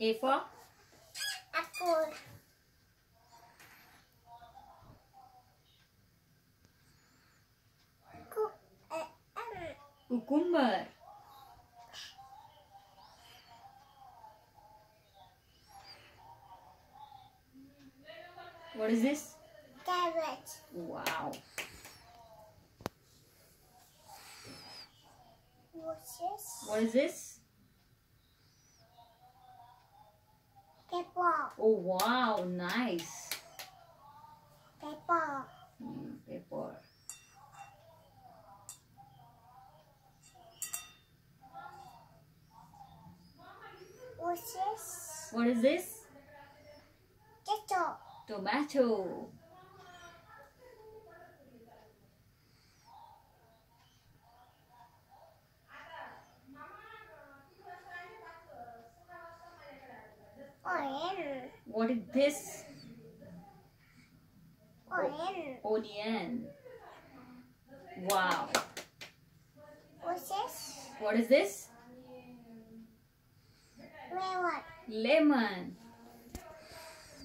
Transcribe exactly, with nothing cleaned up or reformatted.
A for apple. Cu uh, um, cucumber. What is this? carrot. Wow. What's this? What is this? Pepper. Oh wow, nice. Pepper. Mm, pepper. What's this? What is this? Ketchup. Tomato. Onion. What is this? Onion. Onion. Wow. What's this? What is this? Lemon. Lemon.